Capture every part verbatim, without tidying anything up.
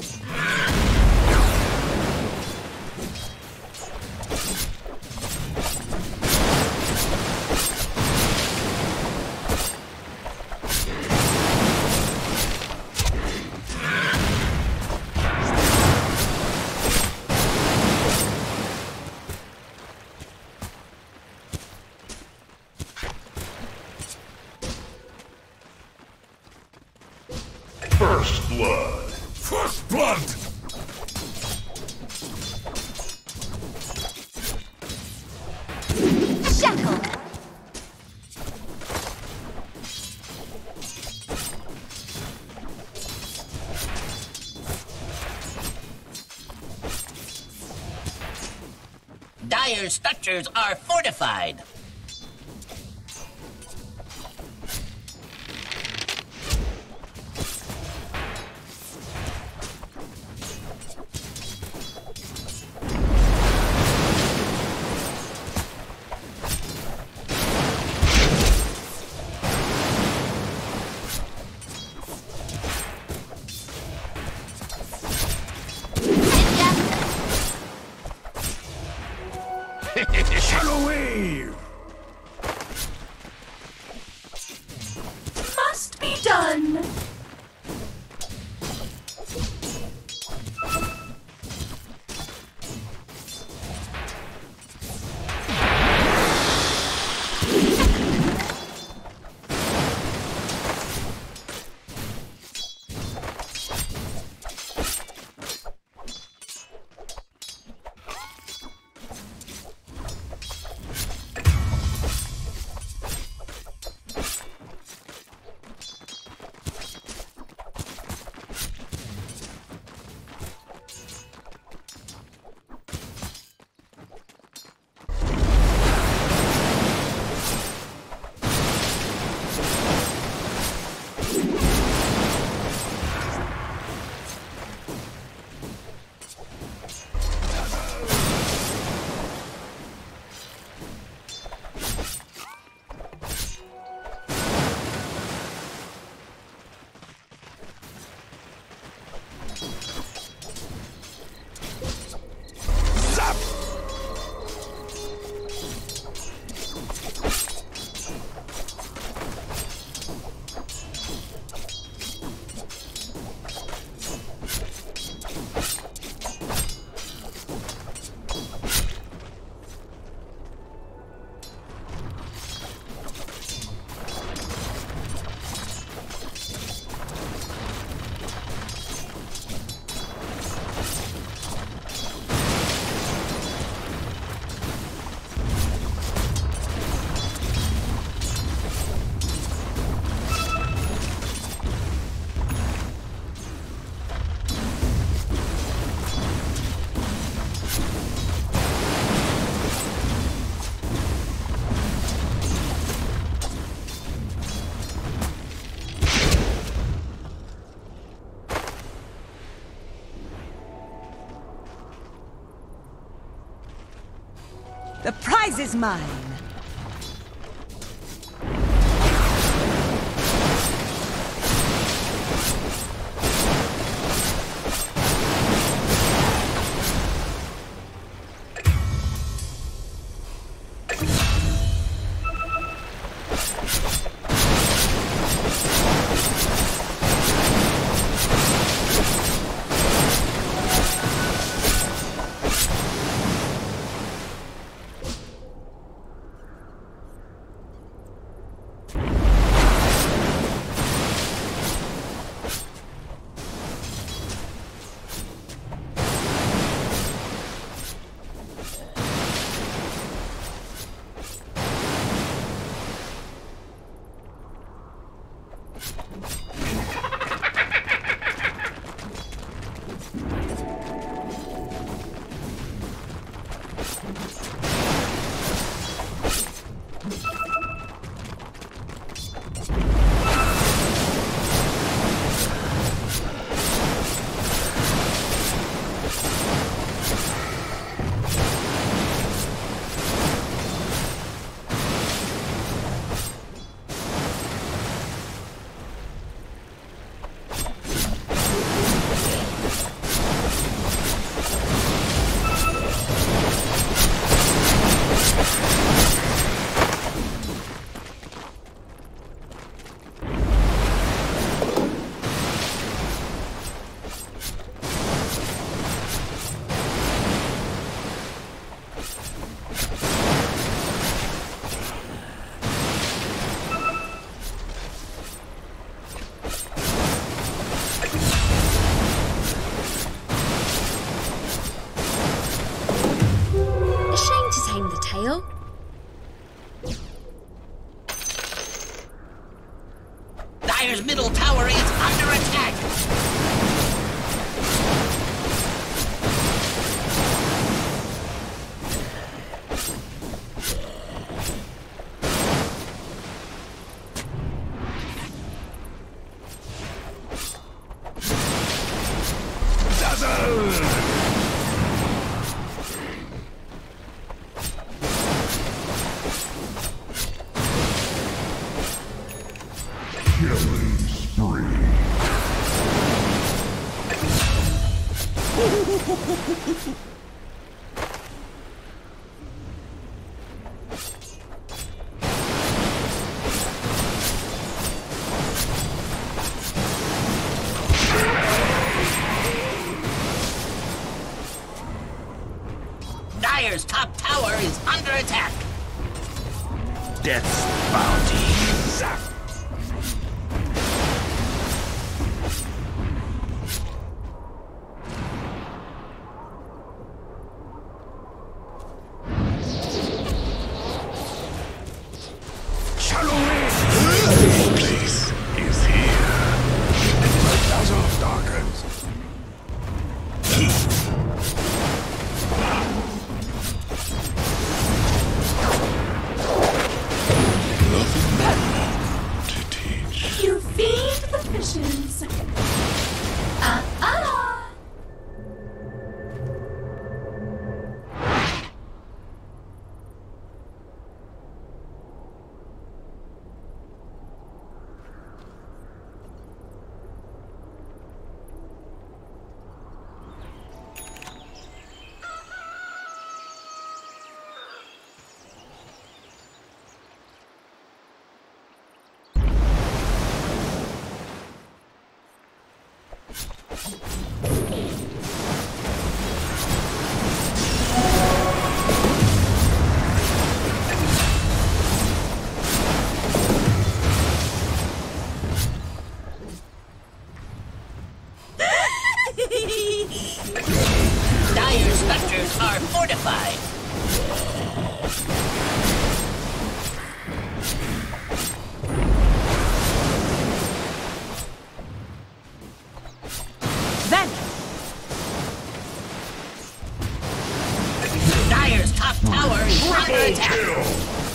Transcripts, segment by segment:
First blood. First blood! Shackle! Dire structures are fortified. Shadow wave! Must be done! The prize is mine! Dire's top tower is under attack. Death's bounty. Zap. Place is here. The dazzle darkens. Nothing to teach. You feed the fishes. Uh-uh. Dire structures are fortified. Then Dire's top tower is under attack.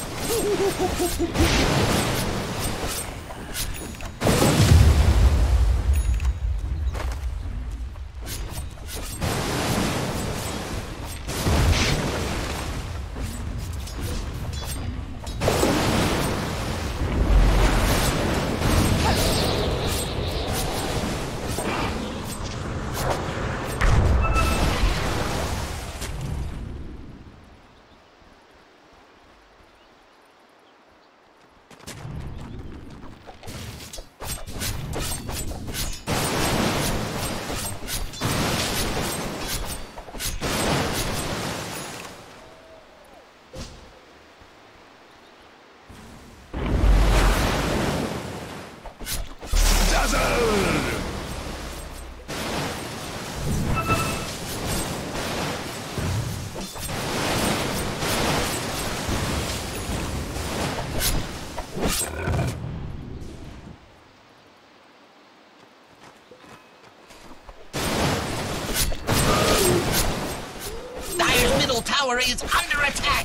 Dire's middle tower is under attack.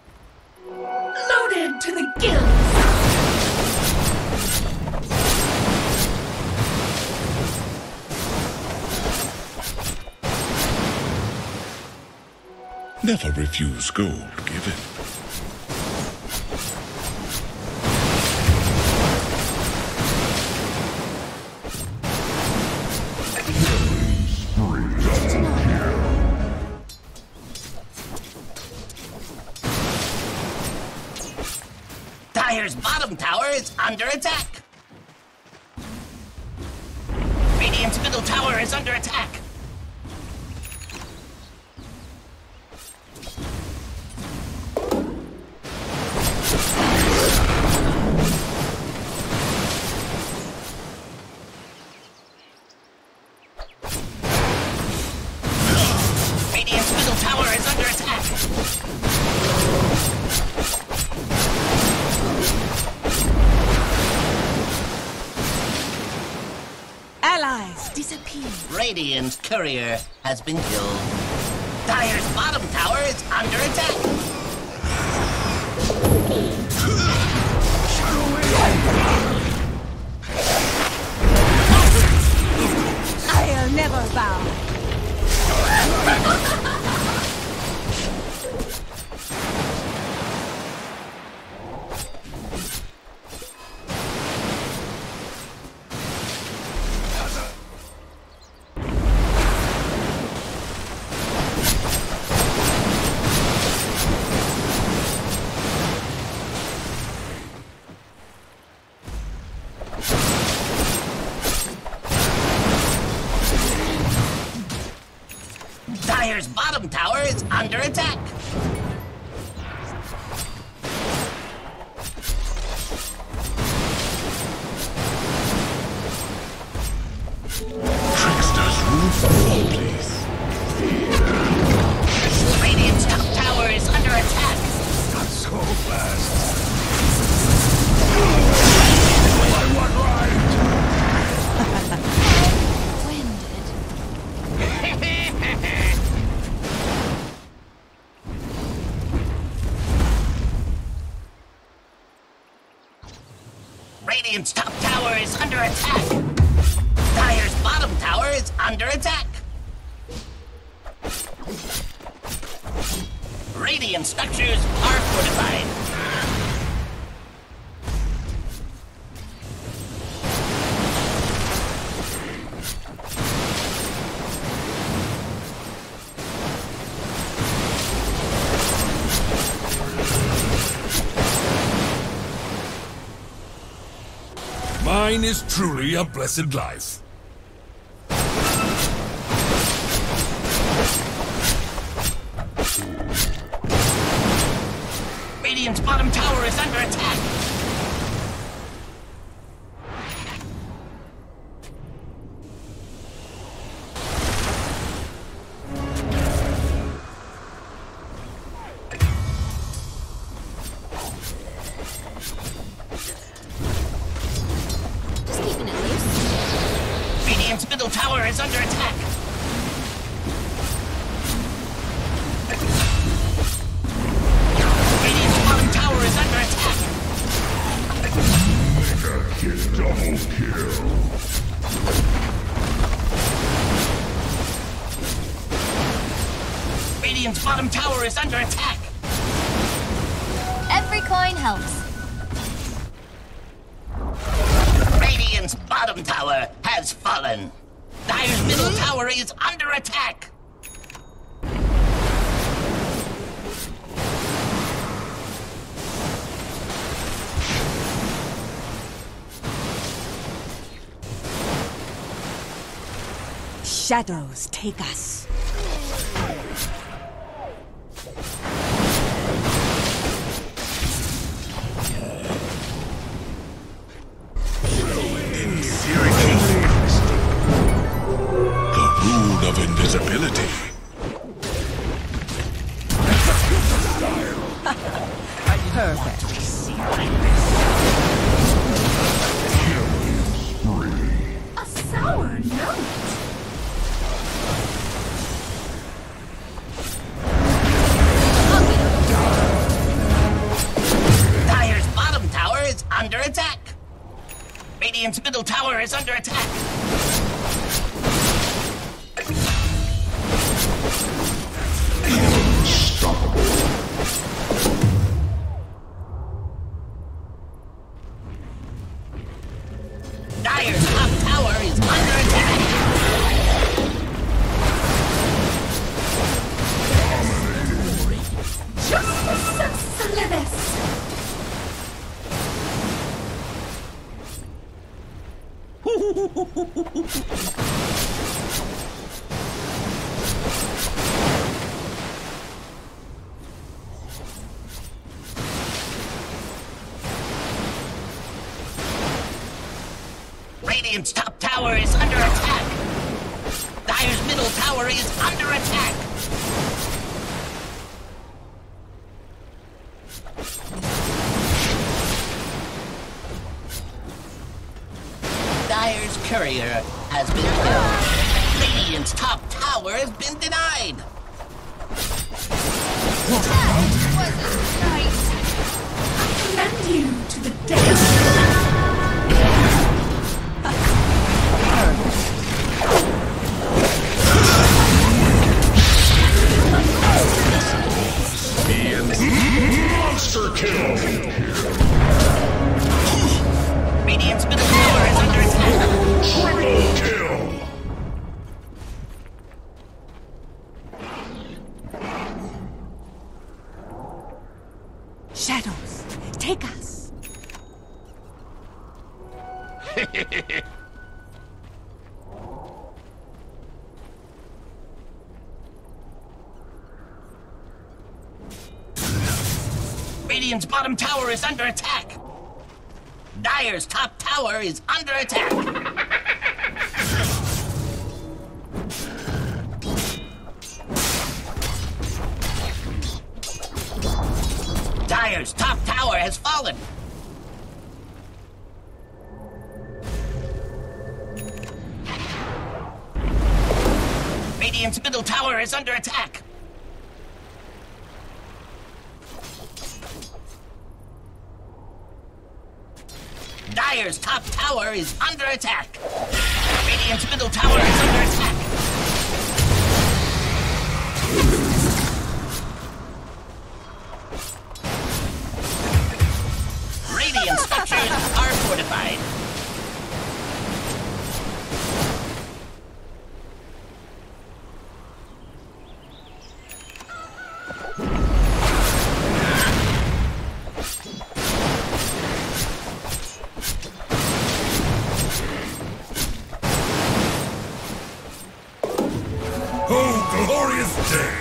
Loaded to the gills. Never refuse gold given. Dire's bottom tower is under attack. Radiant's middle tower is under attack. Radiant's middle tower is under attack. allies disappear. Radiant's courier has been killed. Dire's bottom tower is under attack. I'll never bow. Dire's bottom tower is under attack. Trickster's roof please. Radiant's top tower is under attack. Not so fast. I want right. Winded. Radiant's top tower is under attack. Dire's bottom tower is under attack. Radiant structures are fortified. Mine is truly a blessed life. Radiant's bottom tower is under attack. Just keeping it loose. Radiant's middle tower is under attack. Radiant's bottom tower is under attack. Mega Kid double kill. Radiant's bottom tower is under attack. Every coin helps. Radiant's bottom tower has fallen. Dire's middle tower is under attack. Shadows take us. The rune of invisibility. Perfect. A sour note. Dire's bottom tower is under attack. Radiant's middle tower is under attack. Dire's top tower is under attack. Justice of Slithis. Radiant's top tower is under attack. Dire's middle tower is under attack. Dire's courier has been killed. Radiant's top tower has been denied. Commend you to the dead. Monster kill. Radiant's middle tower is under attack. Triple kill. Shadows take us. Radiant's bottom tower is under attack. Dire's top tower is under attack. Dire's top tower has fallen. Radiant's middle tower is under attack. Dire's top tower is under attack. Radiant's middle tower is under attack. Radiant structures are fortified. Oh, glorious day!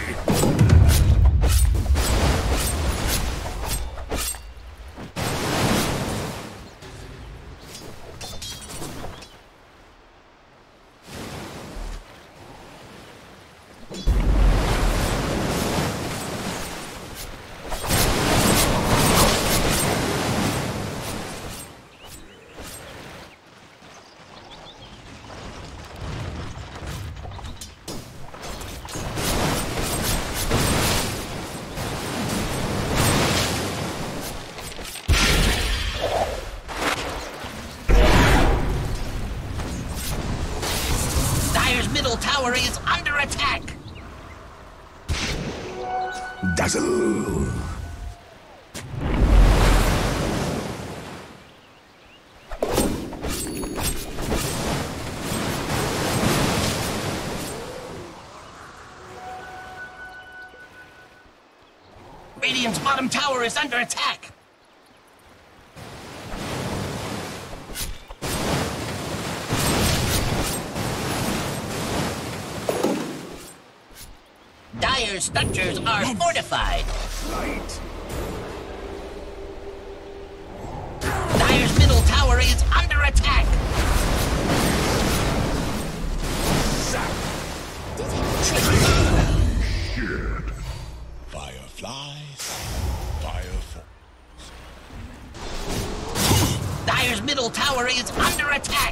Middle tower is under attack. Dazzle! Radiant's bottom tower is under attack. Dire's structures are fortified. Light! Dire's middle tower is under attack. Shit! Fireflies, firefalls. Dire's middle tower is under attack.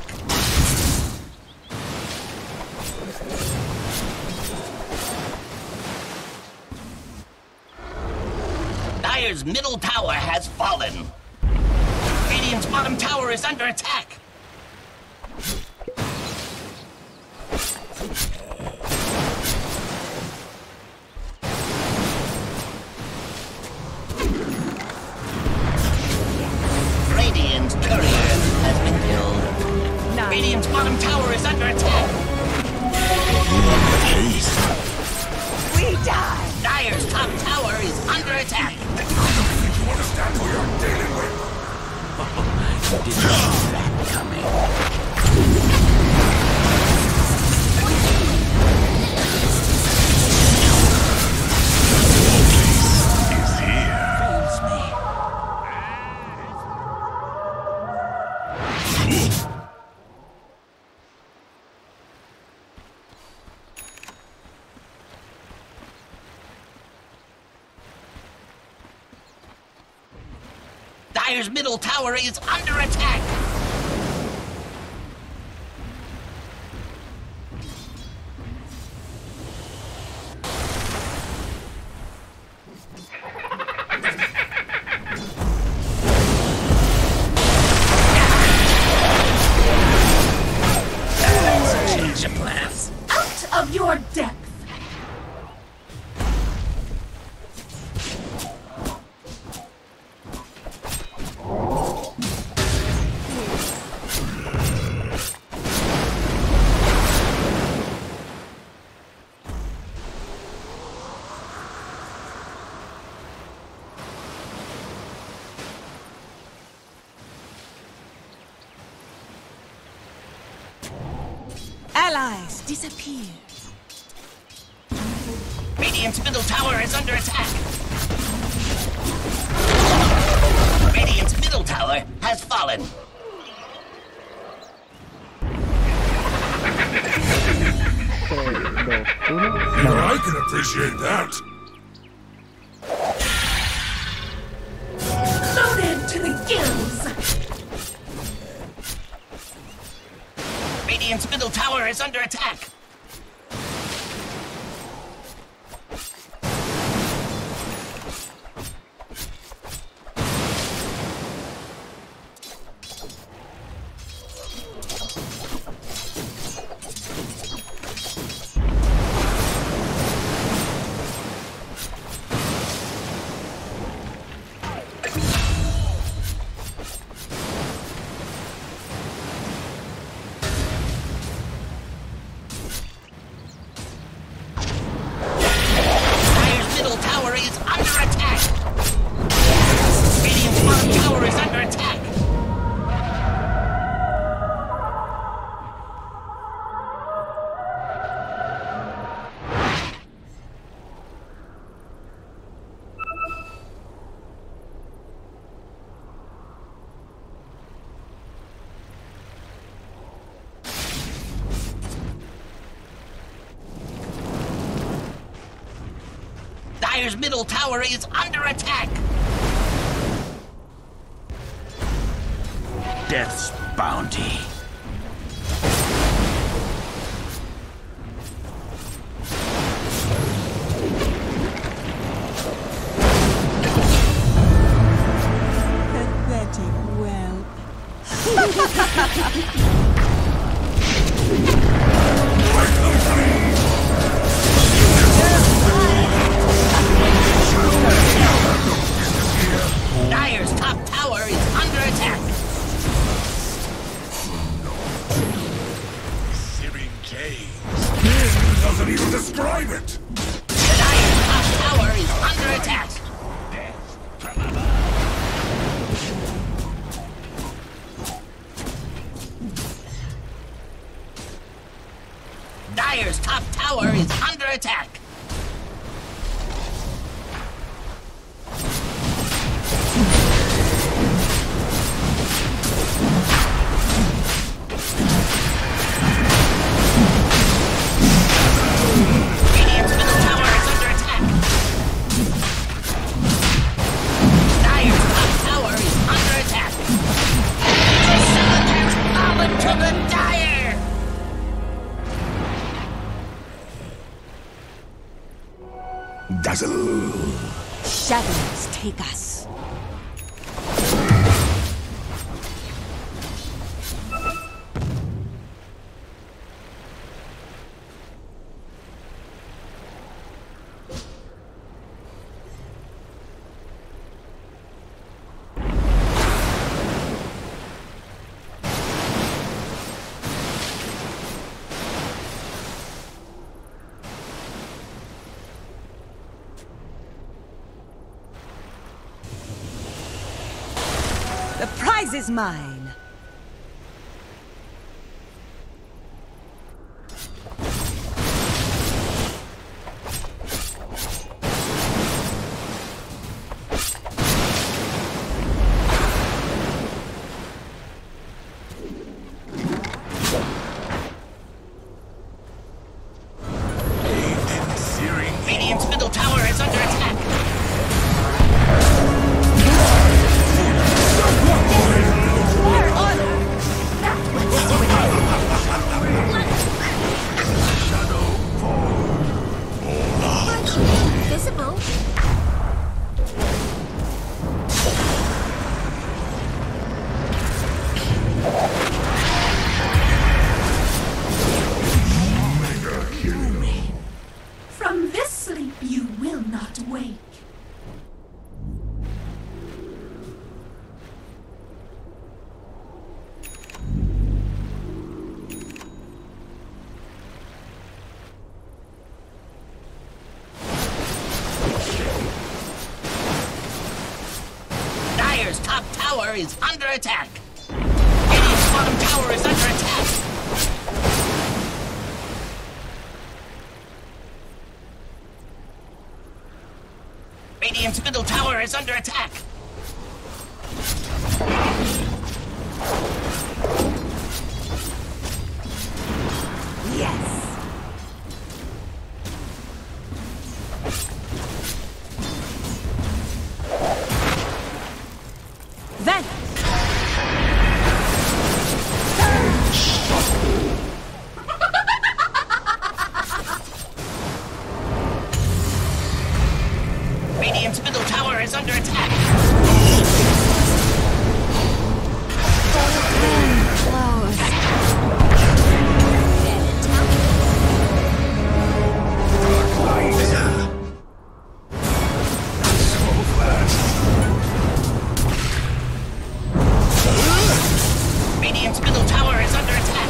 Dire's middle tower has fallen. Radiant's bottom tower is under attack. Radiant's courier has been killed. Nice. Radiant's bottom tower is under attack. We die. Dire's top tower is under attack. You understand who you're dealing with? Didn't see that coming. Is here. Fools me. Dire's middle tower is under attack. Change of plans. Out of your depth! Allies disappear. Radiant's middle tower is under attack. Radiant's middle tower has fallen. Even I can appreciate that. Loaded to the gills. Radiant's middle tower is under attack. Dire's middle tower is under attack. Death's bounty. Pathetic whelp. Dire's top tower is under attack. Searing Caves. It doesn't even describe it. Dire's top tower is under attack. Death from above. Dire's top tower is under attack. Dazzle. Shadows take us. The prize is mine. Radiant's middle tower is under attack. Visible. From this sleep you will not wake. Dire's top tower is under attack. Radiant's bottom tower is under attack. Radiant's middle tower is under attack. Radiant's middle tower is under attack. Radiant's middle tower is under attack.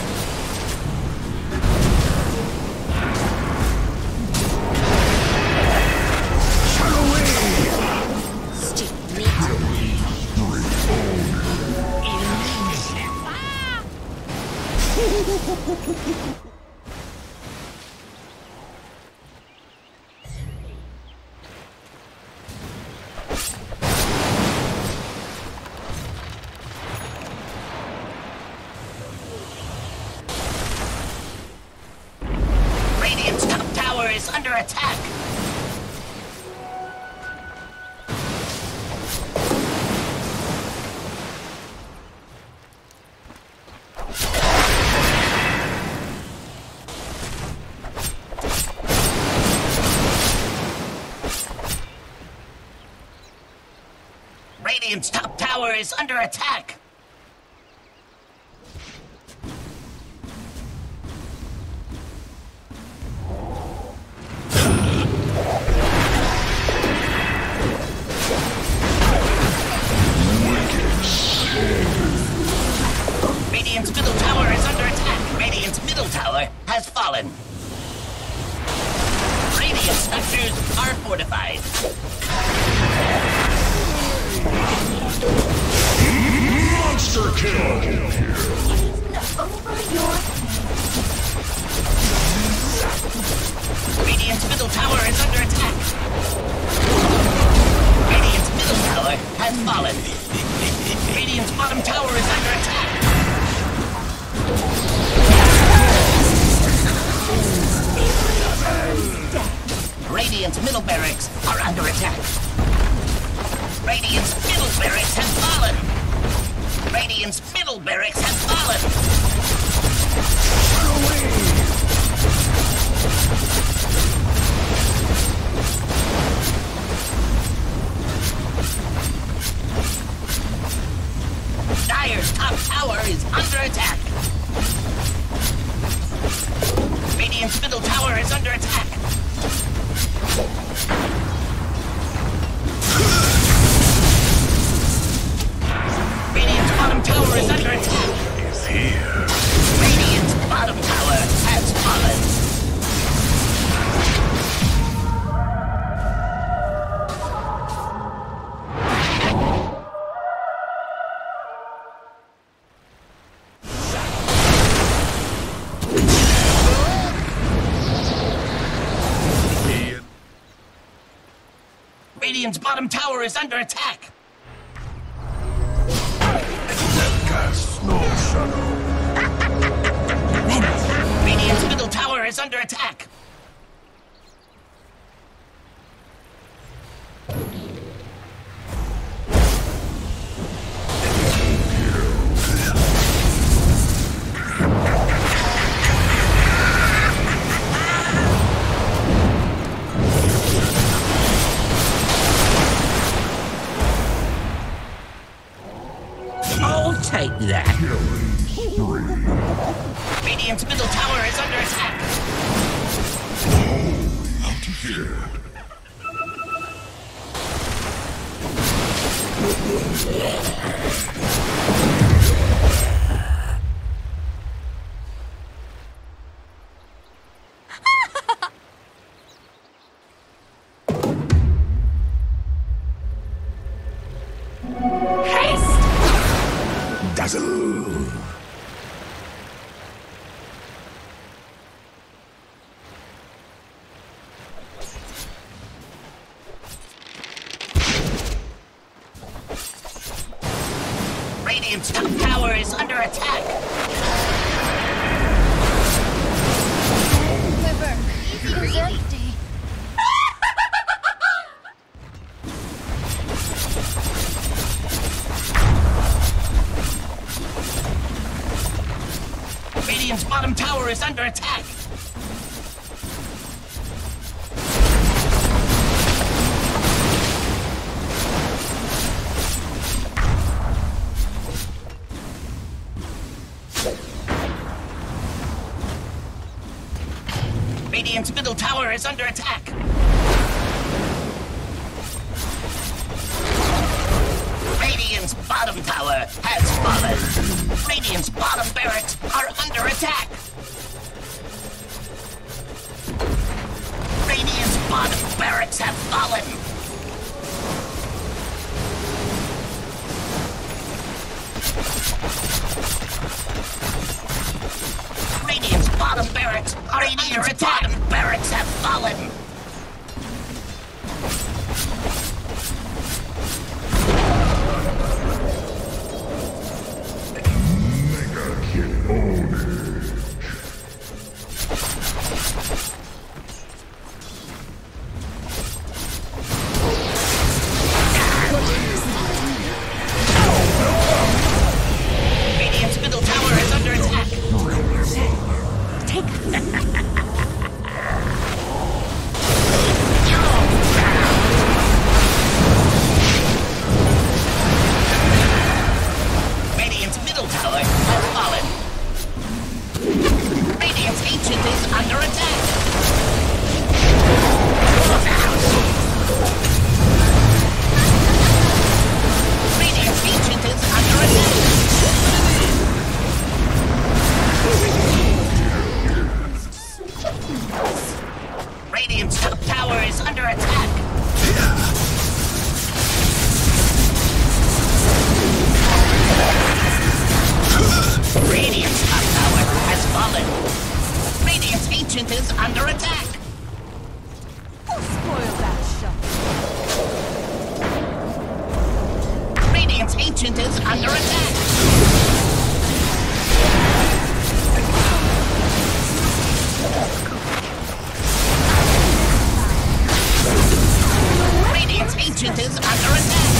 Radiant's top tower is under attack. Radiant's top tower is under attack. Radiant's middle tower is under attack. Radiant's middle tower has fallen. Radiant structures are fortified. Monster kill! Over your Radiant's middle tower is under attack. Radiant's middle tower has fallen. Radiant's bottom tower is under attack. Radiant's middle barracks are under attack. Radiant's middle barracks have fallen. Radiant's middle barracks have fallen. Dire's top tower is under attack. Radiant's middle tower is under attack. Radiant's bottom tower is under attack. Is here. Radiant's bottom tower has fallen. Radiant's bottom tower is under attack. Cast no shadow. Radiant's middle tower is under attack. I'll take that. Radiant's middle tower is under attack. Out of here. Dazzle. is under attack. Liver. It's empty. Radiant's bottom tower is under attack. Radiant's middle tower is under attack. Radiant's bottom tower has fallen. Radiant's bottom barracks are under attack. Radiant's bottom barracks have fallen. Radiant's bottom barracks are under attack. Bottom barracks have fallen. Radiant's middle tower is under attack. Radiant's middle tower has fallen. Radiant's ancient is under attack. Radiant's ancient is under attack. Radiant's top tower is under attack. Radiant's top tower has fallen. Radiant's ancient is under attack. Spoil that shot. Radiant's ancient is under attack. Radiant's ancient is under attack.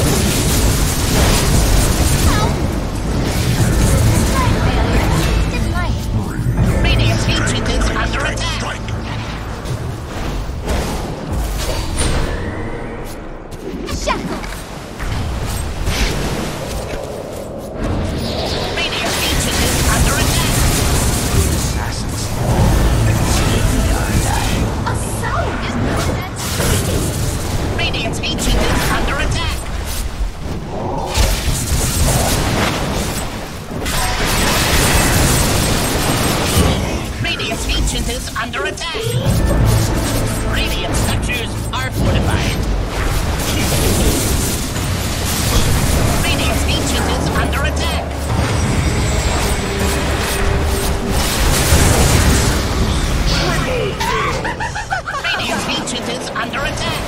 Radiant's ancient is under attack. Shackle. Radiant's ancient is under attack. A sound is not that. Radiant's ancient is under attack. Radiant's ancient is under attack. Radiant structures are fortified. Radiant's ancient is under attack. Radiant's ancient is under attack.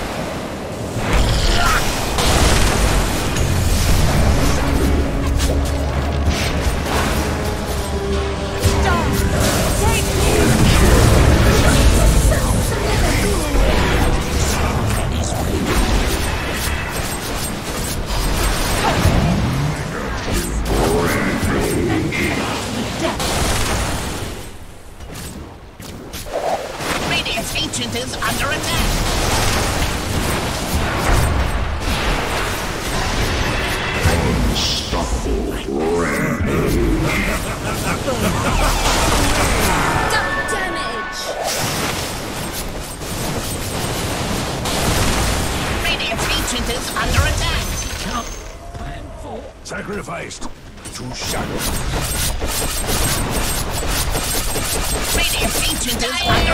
Radiant's ancient is under attack. Double damage. Radiant's ancient is under attack. Sacrificed to shadow. Radiant's ancient is under